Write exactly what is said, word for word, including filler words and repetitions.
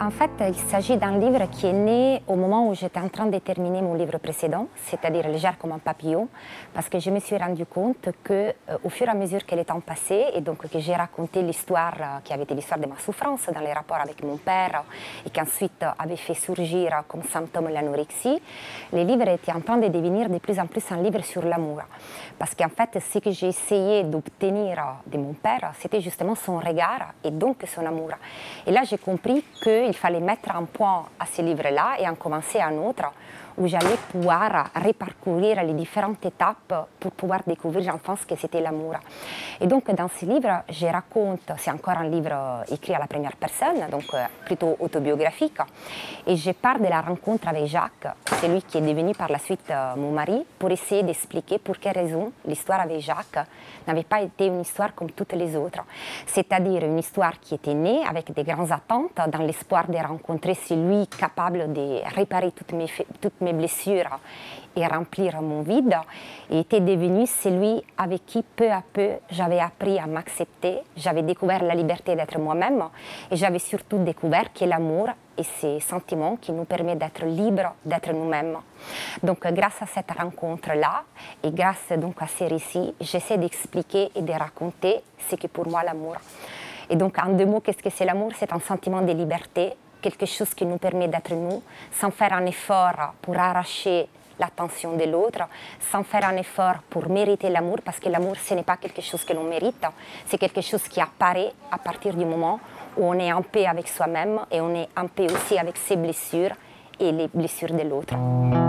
En fait, il s'agit d'un livre qui est né au moment où j'étais en train de terminer mon livre précédent, c'est-à-dire Légère comme un papillon, parce que je me suis rendu compte que, euh, au fur et à mesure que le temps passait, et donc que j'ai raconté l'histoire euh, qui avait été l'histoire de ma souffrance dans les rapports avec mon père, et qui ensuite euh, avait fait surgir euh, comme symptôme l'anorexie, les livres étaient en train de devenir de plus en plus un livre sur l'amour. Parce qu'en fait, ce que j'ai essayé d'obtenir de mon père, c'était justement son regard et donc son amour. Et là, j'ai compris qu'il fallait mettre un point à ce livre-là et en commencer un autre où j'allais pouvoir reparcourir les différentes étapes pour pouvoir découvrir enfin ce que c'était l'amour. Et donc, dans ce livre, je raconte, c'est encore un livre écrit à la première personne, donc plutôt autobiographique, et je pars de la rencontre avec Jacques, celui qui est devenu par la suite mon mari, pour essayer d'expliquer pour quelle raison l'histoire avec Jacques n'avait pas été une histoire comme toutes les autres. C'est-à-dire une histoire qui était née avec des grandes attentes, dans l'espoir de rencontrer celui capable de réparer toutes mes, toutes mes blessures et remplir mon vide, et était devenu celui avec qui peu à peu j'avais appris à m'accepter, j'avais découvert la liberté d'être moi-même et j'avais surtout découvert que l'amour et ces sentiments qui nous permettent d'être libres, d'être nous-mêmes. Donc grâce à cette rencontre-là et grâce donc à ces récits, j'essaie d'expliquer et de raconter ce qu'est pour moi l'amour. Et donc en deux mots, qu'est-ce que c'est l'amour? C'est un sentiment de liberté, quelque chose qui nous permet d'être nous, sans faire un effort pour arracher l'attention de l'autre, sans faire un effort pour mériter l'amour, parce que l'amour, ce n'est pas quelque chose que l'on mérite, c'est quelque chose qui apparaît à partir du moment où on est en paix avec soi-même et on est en paix aussi avec ses blessures et les blessures de l'autre.